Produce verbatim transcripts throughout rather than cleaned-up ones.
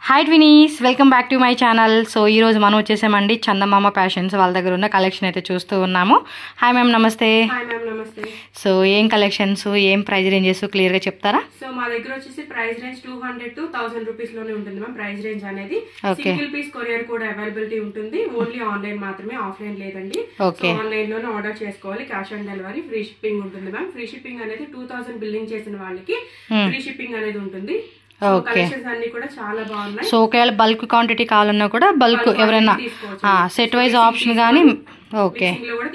Hi twinies, welcome back to my channel. So ఈరోజు మనం వచ్చేసామండి చందమామ ఫ్యాషన్స్ వాళ్ళ దగ్గర ఉన్న కలెక్షన్ అయితే చూస్తూ ఉన్నాము. హాయ్ మ్యామ్, నమస్తే. హాయ్ మ్యామ్, నమస్తే. సో ఏం కలెక్షన్స్, ఏం ప్రైస్ రేంజెస్ క్లియర్గా చెప్తారా? సో మా దగ్గర వచ్చేసి price range two hundred to thousand rupees లోనే ఉంటుంది మ్యామ్. ప్రైస్ రేంజ్ అనేది సింగిల్ పీస్ కొరియర్ కూడా అవైలబిలిటీ ఉంటుంది. ఓన్లీ ఆన్లైన్ మాత్రమే, ఆఫ్లైన్ లేదండి. సో ఆన్లైన్ లోనే ఆర్డర్ చేసుకోవాలి. Cash on delivery, free shipping ఉంటుంది మ్యామ్. ఫ్రీ షిప్పింగ్ అనేది టూ థౌసండ్ బిల్లింగ్ చేసిన వాళ్ళకి ఫ్రీ షిప్పింగ్ అనేది ఉంటుంది. సో ఒకవేళ బల్క్ క్వాంటిటీ కావాలన్నా కూడా బల్క్ ఎవరైనా సెట్ వైజ్ ఆప్షన్ కానీ ఓకే.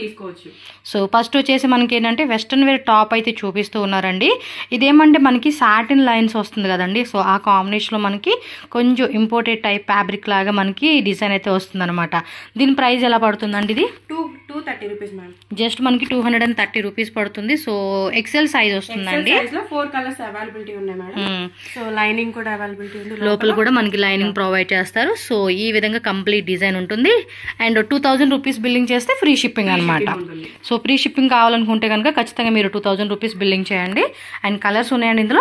సో ఫస్ట్ వచ్చేసి మనకి ఏంటంటే వెస్ట్రన్ వేర్ టాప్ అయితే చూపిస్తూ ఉన్నారండి. ఇదేమంటే మనకి సాటిన్ లైన్స్ వస్తుంది కదండి. సో ఆ కాంబినేషన్లో మనకి కొంచెం ఇంపోర్టెడ్ టైప్ ఫ్యాబ్రిక్ లాగా మనకి డిజైన్ అయితే వస్తుంది అనమాట. దీని ప్రైస్ ఎలా పడుతుందండి? ఇది two two thirty rupees ma'am. Just మనకి two hundred and thirty rupees పడుతుంది. సో ఎక్సెల్ సైజ్ వస్తుందండి. ఫోర్ కలర్స్ అవైలబిలిటీ ఉన్నాయి మేడం. సో లైనింగ్ కూడా అవైలబిలిటీ ఉంది. లోపల కూడా మనకి లైనింగ్ ప్రొవైడ్ చేస్తారు. సో ఈ విధంగా కంప్లీట్ డిజైన్ ఉంటుంది. And two thousand rupees billing చేస్తే ఫ్రీ షిప్పింగ్ అనమాట. సో ఫ్రీ షిప్పింగ్ కావాలనుకుంటే కనుక ఖచ్చితంగా మీరు టూ థౌజండ్ రూపీస్ బిల్లింగ్ చేయండి. అండ్ కలర్స్ ఉన్నాయండి ఇందులో.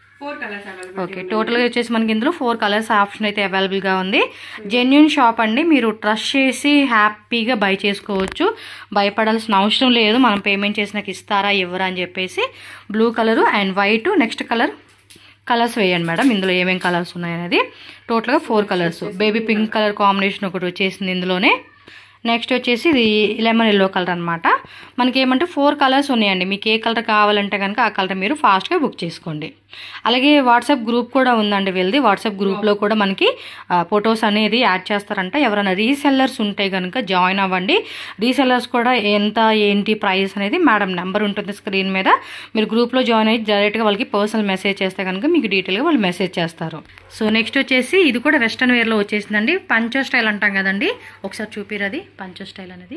ఓకే, టోటల్గా వచ్చేసి మనకి ఇందులో ఫోర్ కలర్స్ ఆప్షన్ అయితే అవైలబుల్గా ఉంది. జెన్యూన్ షాప్ అండి, మీరు ట్రస్ట్ చేసి హ్యాపీగా బై చేసుకోవచ్చు. భయపడాల్సిన అవసరం లేదు. మనం పేమెంట్ చేసినాక ఇస్తారా ఇవ్వరా అని చెప్పేసి. Blue colour and white, next colour colours వేయండి మేడం. ఇందులో ఏమేమి కలర్స్ ఉన్నాయనేది టోటల్గా four colours. Baby pink colour combination ఒకటి వచ్చేసింది ఇందులోనే. నెక్స్ట్ వచ్చేసి ఇది లెమన్ ఎల్లో కలర్ అనమాట. మనకి ఏమంటే ఫోర్ కలర్స్ ఉన్నాయండి. మీకు ఏ కలర్ కావాలంటే కనుక ఆ కలర్ మీరు ఫాస్ట్గా బుక్ చేసుకోండి. అలాగే వాట్సాప్ గ్రూప్ కూడా ఉందండి వీళ్ళది. వాట్సాప్ గ్రూప్లో కూడా మనకి ఫొటోస్ అనేది యాడ్ చేస్తారంట. ఎవరైనా రీసెల్లర్స్ ఉంటే కనుక జాయిన్ అవ్వండి. రీసెల్లర్స్ కూడా ఎంత ఏంటి ప్రైస్ అనేది మేడం నెంబర్ ఉంటుంది స్క్రీన్ మీద. మీరు గ్రూప్లో జాయిన్ అయ్యి డైరెక్ట్గా వాళ్ళకి పర్సనల్ మెసేజ్ చేస్తే కనుక మీకు డీటెయిల్గా వాళ్ళు మెసేజ్ చేస్తారు. సో నెక్స్ట్ వచ్చేసి ఇది కూడా వెస్ట్రన్ వేర్లో వచ్చేసిందండి. పంచో స్టైల్ అంటాం కదండి, ఒకసారి చూపిరది పంచో స్టైల్ అనేది.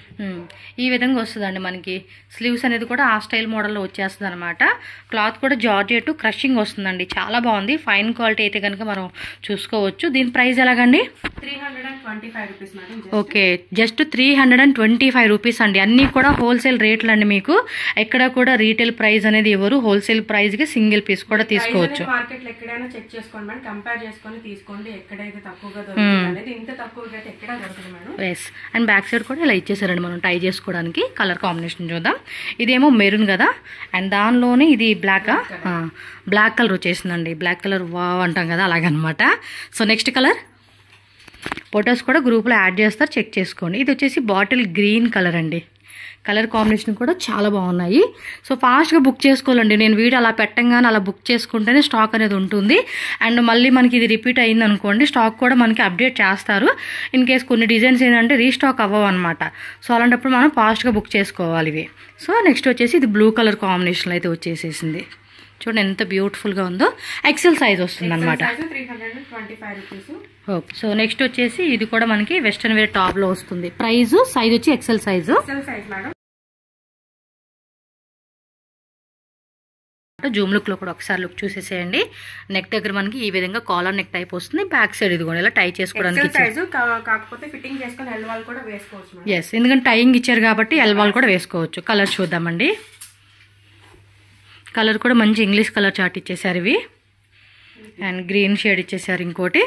ఈ విధంగా వస్తుందండి. మనకి స్లీవ్స్ అనేది కూడా ఆ స్టైల్ మోడల్లో వచ్చేస్తుంది అనమాట. క్లాత్ కూడా జార్జెట్ క్రషింగ్ వస్తుందండి. చాలా బాగుంది. ఫైన్ క్వాలిటీ అయితే కనుక మనం చూసుకోవచ్చు. దీని ప్రైస్ ఎలాగండి? Three hundred and twenty five rupees madam. Okay, just three hundred and twenty five rupees అండి. అన్నీ కూడా హోల్సేల్ రేట్లు అండి. మీకు ఎక్కడ కూడా రీటైల్ ప్రైస్ అనేది ఎవరు హోల్సేల్ ప్రైస్కి సింగిల్ పీస్ కూడా తీసుకోవచ్చు. మార్కెట్లో ఎక్కడైనా చెక్ చేసుకోండి మేడం, కంపేర్ చేసుకొని తీసుకోండి. ఎక్కడైతే తక్కువగా దొరుకుతుంది అనేది ఇంత తక్కువగా అయితే ఎక్కడ దొరకదు madam. Yes, and back side కూడా ఇలా ఇచ్చేసారండి మనం టై చేసుకోవడానికి. కలర్ కాంబినేషన్ చూద్దాం. ఇదేమో మెరూన్ కదా, అండ్ దానిలోనే ఇది బ్లాక్ బ్లాక్ కలర్ వచ్చేసిందండి. బ్లాక్ కలర్ వావ్ అంటాం కదా, అలాగనమాట. సో నెక్స్ట్ కలర్ ఫొటోస్ కూడా గ్రూప్లో యాడ్ చేస్తారు, చెక్ చేసుకోండి. ఇది వచ్చేసి బాటిల్ గ్రీన్ కలర్ అండి. కలర్ కాంబినేషన్ కూడా చాలా బాగున్నాయి. సో ఫాస్ట్గా బుక్ చేసుకోవాలండి. నేను వీడియో అలా పెట్టంగానే అలా బుక్ చేసుకుంటేనే స్టాక్ అనేది ఉంటుంది. అండ్ మళ్ళీ మనకి ఇది రిపీట్ అయింది అనుకోండి, స్టాక్ కూడా మనకి అప్డేట్ చేస్తారు. ఇన్ కేస్ కొన్ని డిజైన్స్ ఏంటంటే రీస్టాక్ అవ్వవు అనమాట. సో అలాంటప్పుడు మనం ఫాస్ట్గా బుక్ చేసుకోవాలి ఇవి. సో నెక్స్ట్ వచ్చేసి ఇది బ్లూ కలర్ కాంబినేషన్లో అయితే వచ్చేసేసింది. చూడండి ఎంత బ్యూటిఫుల్గా ఉందో. ఎక్సెల్ సైజ్ వస్తుంది అనమాట. ఓకే, సో నెక్స్ట్ వచ్చేసి ఇది కూడా మనకి వెస్ట్రన్ వేర్ టాప్ లో వస్తుంది. ప్రైస్ సైజ్ వచ్చి ఎక్సెల్ సైజు. జూమ్ లుక్ లో కూడా ఒకసారి లుక్ చూసేసేయండి. నెక్ దగ్గర మనకి ఈ విధంగా కాలర్ నెక్ టైప్ వస్తుంది. బ్యాక్ సైడ్ ఇది కూడా ఇలా టై చేసుకోవడానికి. ఎస్, ఎందుకంటే టైయింగ్ ఇచ్చారు కాబట్టి ఎల్ వాల్ కూడా వేసుకోవచ్చు. కలర్ చూద్దామండి. కలర్ కూడా మంచి ఇంగ్లీష్ కలర్ చార్ట్ ఇచ్చేసారు ఇవి. అండ్ గ్రీన్ షేడ్ ఇచ్చేసారు ఇంకోటి.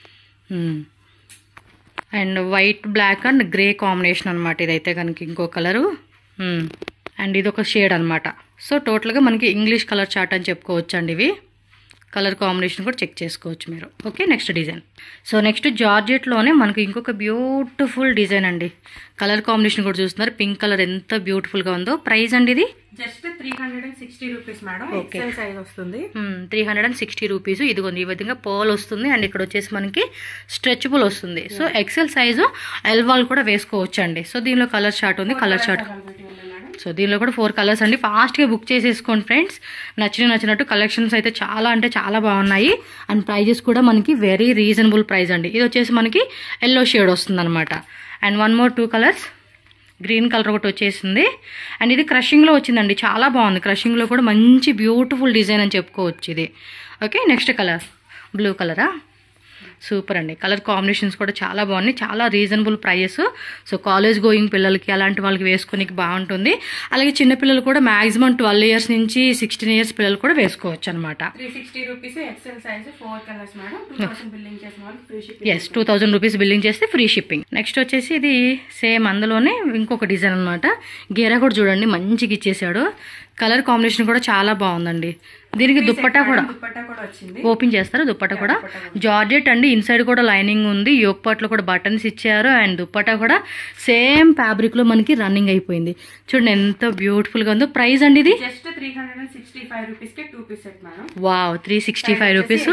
And white black and grey combination అనమాట ఇదైతే కనుక. ఇంకో కలరు అండ్ ఇది ఒక షేడ్ అనమాట. సో టోటల్గా మనకి ఇంగ్లీష్ కలర్ చార్ట్ అని చెప్పుకోవచ్చు అండి ఇవి. కలర్ కాంబినేషన్ కూడా చెక్ చేసుకోవచ్చు మీరు. Okay, next design. So next జార్జెట్లోనే మనకి ఇంకొక బ్యూటిఫుల్ డిజైన్ అండి. కలర్ కాంబినేషన్ కూడా చూస్తున్నారు. పింక్ కలర్ ఎంత బ్యూటిఫుల్గా ఉందో. ప్రైస్ అండి ఇది just three hundred and sixty rupees madam. XL size వస్తుంది. Three hundred and sixty rupees. ఇదిగోండి ఈ విధంగా పర్ల్ వస్తుంది. అండ్ ఇక్కడ వచ్చేసి మనకి స్ట్రెచబుల్ వస్తుంది. సో ఎక్సెల్ సైజు ఎల్ వాల్ కూడా వేసుకోవచ్చు అండి. సో దీనిలో కలర్ చార్ట్ ఉంది. కలర్ చార్ట్ సో దీనిలో కూడా ఫోర్ కలర్స్ అండి. ఫాస్ట్గా బుక్ చేసేసుకోండి ఫ్రెండ్స్. నచ్చిన నచ్చినట్టు కలెక్షన్స్ అయితే చాలా అంటే చాలా బాగున్నాయి. అండ్ ప్రైజెస్ కూడా మనకి వెరీ రీజనబుల్ ప్రైస్ అండి. ఇది వచ్చేసి మనకి ఎల్లో షేడ్ వస్తుంది అనమాట. And one more two colours. Green colour ఒకటి వచ్చేసింది. అండ్ ఇది క్రషింగ్లో వచ్చిందండి. చాలా బాగుంది. క్రషింగ్లో కూడా మంచి బ్యూటిఫుల్ డిజైన్ అని చెప్పుకోవచ్చు ఇది. ఓకే, నెక్స్ట్ కలర్ బ్లూ కలరా. సూపర్ అండి. కలర్ కాంబినేషన్స్ కూడా చాలా బాగున్నాయి, చాలా reasonable price. So college going పిల్లలకి అలాంటి వాళ్ళకి వేసుకోనికి బాగుంటుంది. అలాగే చిన్నపిల్లలు కూడా మాక్సిమం ట్వెల్వ్ ఇయర్స్ నుంచి సిక్స్టీన్ ఇయర్స్ పిల్లలు కూడా వేసుకోవచ్చు అనమాట. Yes two thousand rupees billing చేస్తే ఫ్రీ షిప్పింగ్. నెక్స్ట్ వచ్చేసి ఇది సేమ్ అందులోనే ఇంకొక డిజైన్ అనమాట. గేరా కూడా చూడండి మంచిగా ఇచ్చేసాడు. కలర్ కాంబినేషన్ కూడా చాలా బాగుందండి. దీనికి దుప్పట్టా కూడా ఓపెన్ చేస్తారు. దుప్పట్టా కూడా జార్జెట్ అండి, ఇన్సైడ్ కూడా లైనింగ్ ఉంది, యోక్ పార్ట్ లో కూడా బటన్స్ ఇచ్చారు. అండ్ దుప్పట్టా కూడా సేమ్ ఫ్యాబ్రిక్ లో మనకి రన్నింగ్ అయిపోయింది. చూడండి ఎంత బ్యూటిఫుల్ గా ఉందో. ప్రైస్ అండి ఇది wow three sixty five rupees.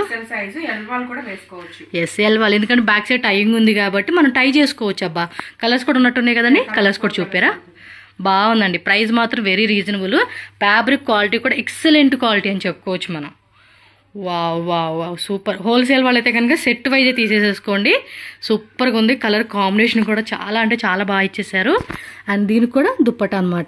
Yes L వాళ్ళు, ఎందుకంటే బ్యాక్ సైడ్ టైయింగ్ ఉంది కాబట్టి మనం టై చేసుకోవచ్చు. అబ్బా కలర్స్ కూడా ఉన్నట్టున్నాయి కదండి, కలర్స్ కూడా చూపారా, బాగుందండి. ప్రైస్ మాత్రం వెరీ రీజనబుల్. ఫ్యాబ్రిక్ క్వాలిటీ కూడా ఎక్సలెంట్ క్వాలిటీ అని చెప్పుకోవచ్చు మనం. Wow wow wow super. Wholesale వాళ్ళైతే కనుక సెట్ వైజే తీసేసేసుకోండి. సూపర్గా ఉంది. కలర్ కాంబినేషన్ కూడా చాలా అంటే చాలా బాగా ఇచ్చేసారు. అండ్ దీనికి కూడా దుప్పట అనమాట.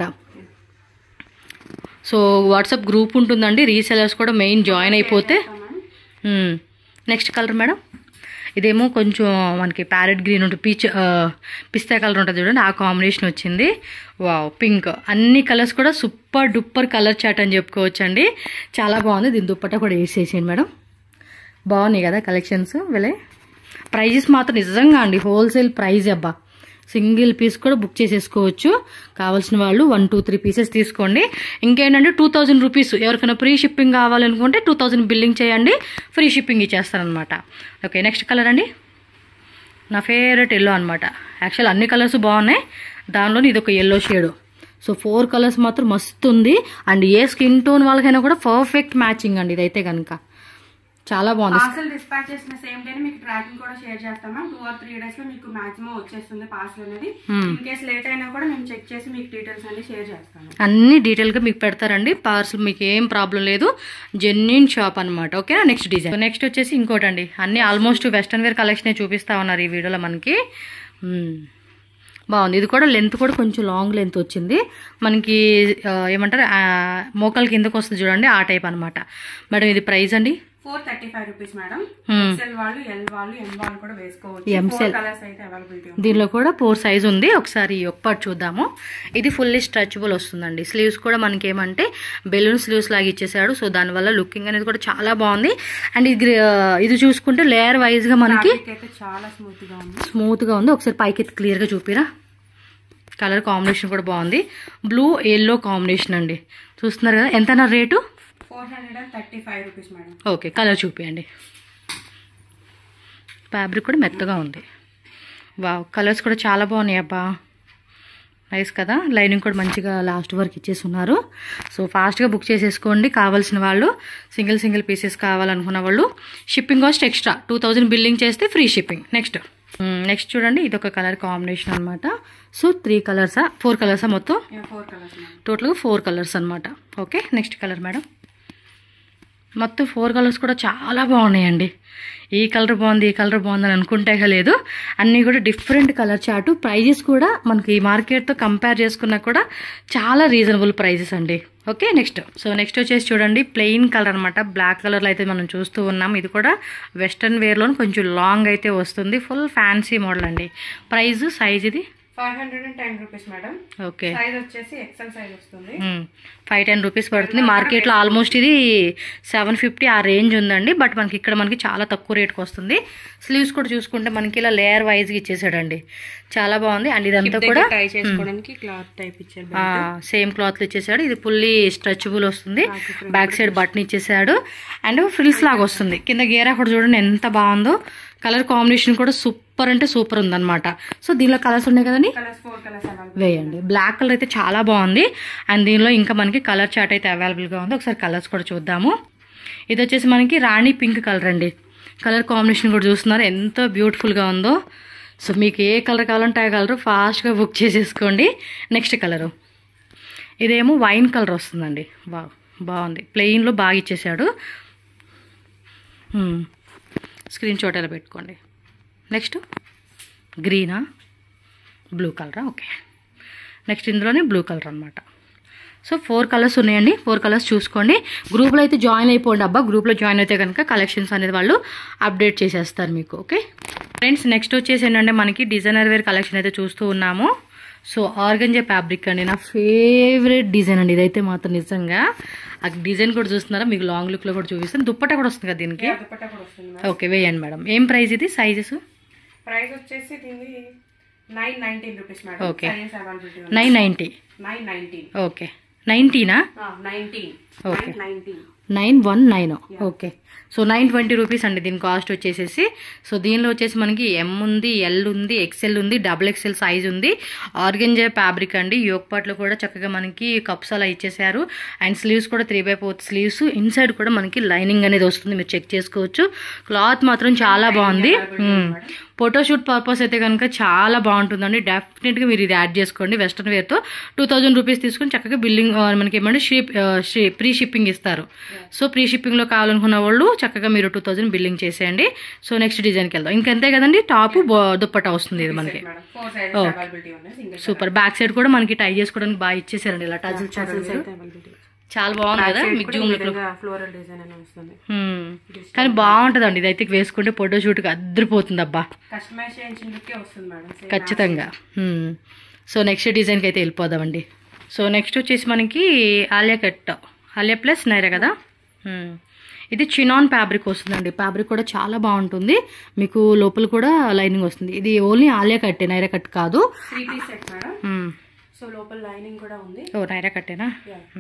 సో వాట్సాప్ గ్రూప్ ఉంటుందండి, రీసెలర్స్ కూడా మెయిన్ జాయిన్ అయిపోతే. నెక్స్ట్ కలర్ మేడం, ఇదేమో కొంచెం మనకి ప్యారెట్ గ్రీన్ ఉంటుంది, పీచ్ పిస్తా కలర్ ఉంటుంది చూడండి, ఆ కాంబినేషన్ వచ్చింది. Wow pink. అన్ని కలర్స్ కూడా సూపర్ డూపర్ కలర్ చాట్ అని చెప్పుకోవచ్చు అండి. చాలా బాగుంది. దీని దుప్పట్టా కూడా వేసేసేయండి మేడం. బాగున్నాయి కదా కలెక్షన్స్. వెళ్ళే ప్రైజెస్ మాత్రం నిజంగా అండి హోల్సేల్ ప్రైజ్. అబ్బా సింగిల్ పీస్ కూడా బుక్ చేసేసుకోవచ్చు. కావాల్సిన వాళ్ళు వన్ టూ త్రీ పీసెస్ తీసుకోండి. ఇంకేంటంటే టూ థౌజండ్ రూపీస్ ఎవరికైనా ఫ్రీ షిప్పింగ్ కావాలనుకుంటే టూ థౌజండ్ బిల్లింగ్ చేయండి, ఫ్రీ షిప్పింగ్ ఇచ్చేస్తారనమాట. ఓకే నెక్స్ట్ కలర్ అండి, నా ఫేవరెట్ ఎల్లో అనమాట. యాక్చువల్ అన్ని కలర్స్ బాగున్నాయి, దానిలోని ఇది ఒక yellow shade. So four colours మాత్రం మస్తు ఉంది. అండ్ ఏ స్కిన్ టోన్ వాళ్ళకైనా కూడా పర్ఫెక్ట్ మ్యాచింగ్ అండి ఇదైతే కనుక. చాలా బాగుంది. పార్సల్ డిస్పాచ్ చేసిన సేమ్ డే మీకు ట్రాకింగ్ కూడా షేర్ చేస్తాం ma'am. Two or three days లో మీకు మాక్సిమం వచ్చేస్తుంది పార్సల్ అనేది. ఇన్ కేస్ లేట్ అయినా కూడా మేము చెక్ చేసి మీకు డీటెయిల్స్ అన్ని షేర్ చేస్తాము. అన్ని డీటెయిల్ గా మీకు పెడతారండి. పార్సల్ మీకు ఏం ప్రాబ్లం లేదు, జెన్యూన్ షాప్ అనమాట. ఓకేనా. Next design. నెక్స్ట్ వచ్చేసి ఇంకోటండి, అన్ని ఆల్మోస్ట్ వెస్టర్న్ వేర్ కలెక్షన్ చూపిస్తా ఉన్నారు ఈ వీడియోలో మనకి. బాగుంది. ఇది కూడా లెంత్ కూడా కొంచెం లాంగ్ లెంత్ వచ్చింది మనకి. ఏమంటారు మోకాల కిందకు వస్తుంది చూడండి, ఆ టైప్ అనమాట. మేడం ఇది ప్రైస్ అండి four thirty five rupees madam. XL వాళ్ళు, ఎల్ వాళ్ళు, ఎం వాళ్ళు కూడా వేసుకోవచ్చు. ఫోర్ కలర్స్ అయితే అవైలబిలిటీ ఉంది. దీనిలో కూడా ఫోర్ సైజ్ ఉంది. ఒకసారి ఒక పార్ట్ చూద్దాము. ఇది ఫుల్లీ స్ట్రెచబుల్ వస్తుందండి. స్లీవ్స్ కూడా మనకి ఏమంటే బెలూన్ స్లీవ్స్ లాగా ఇచ్చేసాడు. సో దానివల్ల లుకింగ్ అనేది కూడా చాలా బాగుంది. అండ్ ఇది ఇది చూసుకుంటే లేయర్ వైజ్ గా మనకి చాలా స్మూత్ గా ఉంది. స్మూత్ గా ఉంది. ఒకసారి పైకి క్లియర్ గా చూపిరా. కలర్ కాంబినేషన్ కూడా బాగుంది. బ్లూ ఎల్లో కాంబినేషన్ అండి. చూస్తున్నారు కదా. ఎంతనా రేటు? Four hundred and thirty five rupees madam. Okay colour చూపియండి. ఫ్యాబ్రిక్ కూడా మెత్తగా ఉంది. వావ్ కలర్స్ కూడా చాలా బాగున్నాయి. అబ్బా నైస్ కదా. లైనింగ్ కూడా మంచిగా లాస్ట్ వరకు ఇచ్చేసి ఉన్నారు. సో ఫాస్ట్గా బుక్ చేసేసుకోండి కావాల్సిన వాళ్ళు. సింగిల్ సింగిల్ పీసెస్ కావాలనుకున్న వాళ్ళు. Shipping cost extra two thousand billing చేస్తే ఫ్రీ షిప్పింగ్. నెక్స్ట్ నెక్స్ట్ చూడండి, ఇది ఒక కలర్ కాంబినేషన్ అనమాట. సో త్రీ కలర్సా ఫోర్ కలర్సా మొత్తం? టోటల్గా ఫోర్ కలర్స్ అనమాట. Okay next colour madam. మొత్తం ఫోర్ కలర్స్ కూడా చాలా బాగున్నాయండి. ఈ కలర్ బాగుంది ఈ కలర్ బాగుందని అనుకుంటే లేదు, అన్నీ కూడా డిఫరెంట్ కలర్ చార్టు. ప్రైజెస్ కూడా మనకి ఈ మార్కెట్తో కంపేర్ చేసుకున్నా కూడా చాలా రీజనబుల్ ప్రైజెస్ అండి. Okay next. సో నెక్స్ట్ వచ్చేసి చూడండి, ప్లెయిన్ కలర్ అనమాట. బ్లాక్ కలర్లో అయితే మనం చూస్తూ ఉన్నాం. ఇది కూడా వెస్ట్రన్ వేర్లో కొంచెం లాంగ్ అయితే వస్తుంది. ఫుల్ ఫ్యాన్సీ మోడల్ అండి. ప్రైజ్ సైజ్ ఇది five hundred and ten rupees madam. Okay size వచ్చేసి ఎక్సెల్ సైజ్ వస్తుంది. ఫైవ్ టెన్ రూపీస్ పడుతుంది. మార్కెట్లో ఆల్మోస్ట్ ఇది సెవెన్ ఫిఫ్టీ ఆ రేంజ్ ఉందండి. బట్ మనకి ఇక్కడ మనకి చాలా తక్కువ రేట్కి వస్తుంది. స్లీవ్స్ కూడా చూసుకుంటే మనకి ఇలా లేయర్ వైజ్గా ఇచ్చేసాడండి. చాలా బాగుంది. అండ్ ఇదంతా కూడా టై చేసుకోవడానికి క్లాత్ టైప్ ఇచ్చారు. సేమ్ క్లాత్లు ఇచ్చేసాడు. ఇది ఫుల్లీ స్ట్రెచబుల్ వస్తుంది. బ్యాక్ సైడ్ బటన్ ఇచ్చేసాడు. అండ్ ఫ్రిల్స్ లాగా వస్తుంది. కింద గేరా కూడా చూడండి ఎంత బాగుందో. కలర్ కాంబినేషన్ కూడా సూపర్ అంటే సూపర్ ఉందన్నమాట. సో దీనిలో కలర్స్ ఉన్నాయి కదండి, వేయండి. బ్లాక్ కలర్ అయితే చాలా బాగుంది. అండ్ దీనిలో ఇంకా మనకి కలర్ చార్ట్ అయితే అవైలబుల్గా ఉంది. ఒకసారి కలర్స్ కూడా చూద్దాము. ఇది వచ్చేసి మనకి రాణి పింక్ కలర్ అండి. కలర్ కాంబినేషన్ కూడా చూస్తున్నారు ఎంత బ్యూటిఫుల్గా ఉందో. సో మీకు ఏ కలర్ కావాలంటే ఆ కలర్ ఫాస్ట్గా బుక్ చేసేసుకోండి. నెక్స్ట్ కలరు ఇదేమో వైన్ కలర్ వస్తుందండి. బా బాగుంది. ప్లెయిన్లో బాగా ఇచ్చేసాడు. స్క్రీన్ షాట్ ఎలా పెట్టుకోండి. నెక్స్ట్ గ్రీనా బ్లూ కలరా? ఓకే నెక్స్ట్ ఇందులోనే బ్లూ కలర్ అనమాట. సో ఫోర్ కలర్స్ ఉన్నాయండి, ఫోర్ కలర్స్ చూసుకోండి. గ్రూప్లో అయితే జాయిన్ అయిపోండి అబ్బా, గ్రూప్లో జాయిన్ అయితే కనుక కలెక్షన్స్ అనేది వాళ్ళు అప్డేట్ చేసేస్తారు మీకు. ఓకే ఫ్రెండ్స్, నెక్స్ట్ వచ్చేసి ఏంటంటే మనకి డిజైనర్ వేర్ కలెక్షన్ అయితే చూస్తూ ఉన్నాము. సో ఆర్గంజా ఫ్యాబ్రిక్ అండి, నా ఫేవరెట్ డిజైన్ అండి ఇదైతే మాత్రం. నిజంగా ఆ డిజైన్ కూడా చూస్తున్నారా, మీకు లాంగ్ లుక్లో కూడా చూపిస్తాను. దుప్పట్టా కూడా వస్తుంది కదా దీనికి. ఓకే వేయండి మేడం. ఏం ప్రైస్ ఇది, సైజెస్? ప్రైస్ వచ్చేసి దీన్ని nine nineteen rupees madam. Okay nine ninety. Nine nineteen. Okay నైన్టీనా? Nineteen. Okay nineteen. Nine one nine. Okay so nine twenty rupees అండి దీని కాస్ట్ వచ్చేసేసి. సో దీనిలో వచ్చేసి మనకి ఎం ఉంది, ఎల్ ఉంది, ఎక్సెల్ ఉంది, డబుల్ ఎక్సెల్ సైజ్ ఉంది. ఆర్గంజా ఫ్యాబ్రిక్ అండి. యోక్ పార్ట్లో కూడా చక్కగా మనకి కప్స్ అలా ఇచ్చేసారు. అండ్ స్లీవ్స్ కూడా three by fourth sleeves. Inside కూడా మనకి లైనింగ్ అనేది వస్తుంది, మీరు చెక్ చేసుకోవచ్చు. క్లాత్ మాత్రం చాలా బాగుంది. ఫోటోషూట్ పర్పస్ అయితే కనుక చాలా బాగుంటుందండి. డెఫినెట్గా మీరు ఇది యాడ్ చేసుకోండి. వెస్ట్రన్ వేర్తో టూ థౌజండ్ రూపీస్ తీసుకుని చక్కగా బిల్లింగ్ మనకి ఏమంటే షిప్ ప్రీ షిప్పింగ్ ఇస్తారు. సో ప్రీ షిప్పింగ్లో కావాలనుకున్న వాళ్ళు చక్కగా మీరు టూ థౌజండ్ బిల్లింగ్ చేసేయండి. సో నెక్స్ట్ డిజైన్కి వెళ్దాం. ఇంకంతే కదండి, టాప్ దుప్పట్టా వస్తుంది ఇది మనకి. సూపర్. బ్యాక్ సైడ్ కూడా మనకి టై చేసుకోవడానికి బాగా ఇచ్చేసారండి, ఇలా టజిల్ చూడండి, చాలా బాగుంది కదా మీకు జూమ్ లుక్. ఫ్లోరల్ డిజైన్ అనేది వస్తుంది, కానీ బాగుంటుందండి ఇదైతే వేసుకుంటే ఫోటో షూట్ కి అద్దరిపోతుంది అబ్బా, కస్టమైజ్ చేయించిన లుక్ వస్తుంది మేడం ఖచ్చితంగా. సో నెక్స్ట్ డిజైన్కి అయితే వెళ్ళిపోదామండి. సో నెక్స్ట్ వచ్చేసి మనకి ఆలియా కట్, ఆలియా ప్లస్ నైరా కదా. ఇది చినాన్ ఫ్యాబ్రిక్ వస్తుందండి. ఫ్యాబ్రిక్ కూడా చాలా బాగుంటుంది, మీకు లోపల కూడా లైనింగ్ వస్తుంది. ఇది ఓన్లీ ఆలియా కట్టే, నైరా కట్ కాదు. Three piece set madam. So లోపల లైనింగ్ కూడా ఉంది. ఓ నైరా కట్టేనా.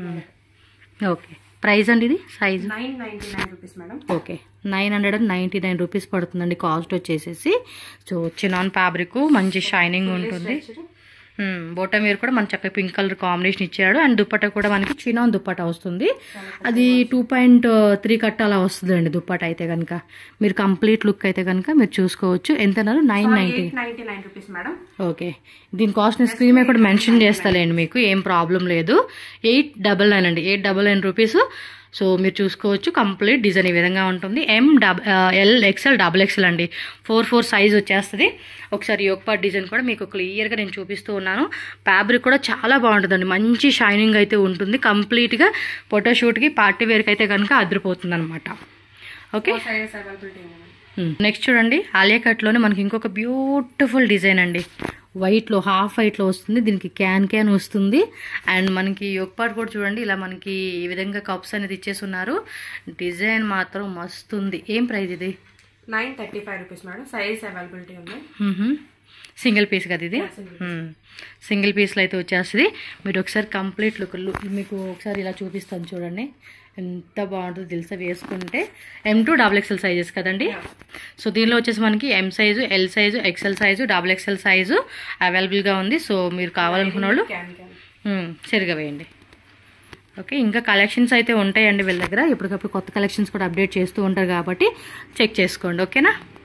ఓకే ప్రైస్ అండి ఇది, size nine ninety nine rupees madam. Okay nine hundred and ninety nine rupees పడుతుందండి కాస్ట్ వచ్చేసేసి. సో చినాన్ ఫ్యాబ్రిక్ మంచి షైనింగ్ ఉంటుంది. బోటమ్ వేర్ కూడా మన చక్కగా పింక్ కలర్ కాంబినేషన్ ఇచ్చాడు. అండ్ దుప్పట్టా కూడా మనకి చినాన్ దుప్పట్టా వస్తుంది. అది టూ పాయింట్ త్రీ కట్ అలా వస్తుంది అండి దుప్పట్టా అయితే కనుక. మీరు కంప్లీట్ లుక్ అయితే కనుక మీరు చూసుకోవచ్చు. ఎంత అన్నారు? Nine ninety nine rupees madam. Okay దీని కాస్ట్ నేను స్క్రీన్ మీద కూడా మెన్షన్ చేస్తాలేండి, మీకు ఏం ప్రాబ్లం లేదు. ఎయిట్ డబల్ నైన్ అండి, eight double nine rupees. So మీరు చూసుకోవచ్చు, కంప్లీట్ డిజైన్ ఈ విధంగా ఉంటుంది. ఎం డబ్ ఎల్ ఎక్స్ఎల్ డబుల్ ఎక్స్ఎల్ అండి, ఫోర్ ఫోర్ సైజ్ వచ్చేస్తుంది. ఒకసారి యోక్ పార్ట్ డిజైన్ కూడా మీకు క్లియర్గా నేను చూపిస్తూ ఉన్నాను. ఫ్యాబ్రిక్ కూడా చాలా బాగుంటుందండి, మంచి షైనింగ్ అయితే ఉంటుంది. కంప్లీట్గా ఫోటోషూట్కి పార్టీ వేర్కి అయితే కనుక అదిరిపోతుంది అనమాట. ఓకే నెక్స్ట్ చూడండి, ఆలియా కట్లోనే మనకి ఇంకొక బ్యూటిఫుల్ డిజైన్ అండి. వైట్లో హాఫ్ వైట్లో వస్తుంది, దీనికి క్యాన్ క్యాన్ వస్తుంది. అండ్ మనకి యోక్ పార్ట్ కూడా చూడండి, ఇలా మనకి ఈ విధంగా కప్స్ అనేది ఇచ్చేసి ఉన్నారు. డిజైన్ మాత్రం మస్తుంది. ఏం ప్రైస్ ఇది? Nine thirty five rupees madam. Size availability ఉంది. సింగిల్ పీస్ కదా ఇది, సింగిల్ పీస్లో అయితే వచ్చేస్తుంది. మీరు ఒకసారి కంప్లీట్ లుక్ మీకు ఒకసారి ఇలా చూపిస్తాను చూడండి, ఎంత బాగుంటుందో తెలుసా వేసుకుంటే. M two double XL sizes కదండి. సో దీనిలో వచ్చేసి మనకి M size, L size, XL size, double XL size అవైలబుల్గా ఉంది. సో మీరు కావాలనుకున్న వాళ్ళు సరిగా వేయండి. ఓకే ఇంకా కలెక్షన్స్ అయితే ఉంటాయండి వీళ్ళ దగ్గర. ఎప్పటికప్పుడు కొత్త కలెక్షన్స్ కూడా అప్డేట్ చేస్తూ ఉంటారు కాబట్టి చెక్ చేసుకోండి. ఓకేనా.